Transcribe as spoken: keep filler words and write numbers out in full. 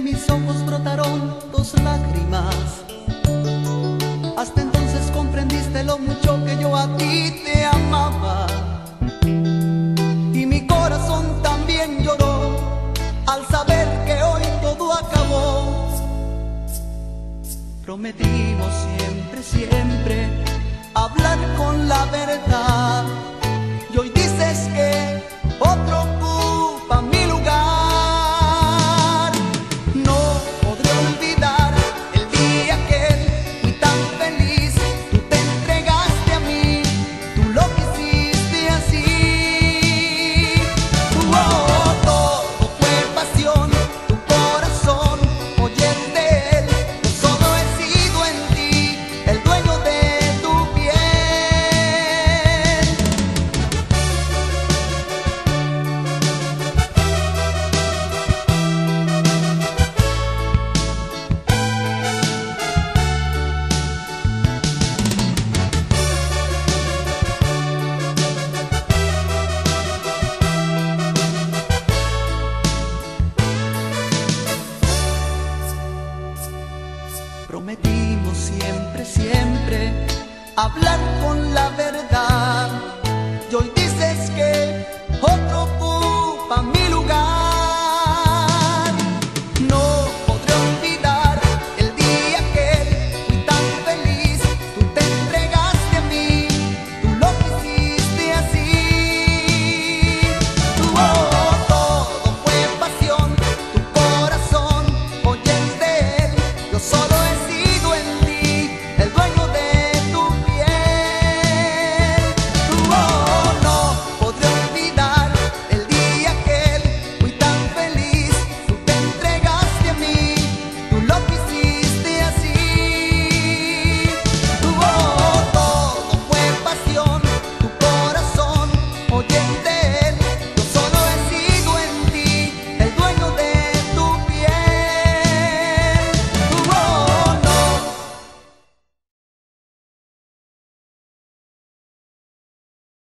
mis ojos brotaron dos lágrimas. Hasta entonces comprendiste lo mucho que yo a ti te amaba. Y mi corazón también lloró al saber que hoy todo acabó. Prometimos siempre, siempre hablar con la verdad. Y hoy dices que otro ocupa mi lugar. No podré olvidar el día que fui tan feliz. Tú te entregaste a mí, tú lo quisiste así. Oh, todo fue pasión, tu corazón, hoy es de él. Yo solo he sido en ti el dueño de tu piel. Prometimos siempre, siempre hablar con la verdad. Y hoy dices que otro ocupa mi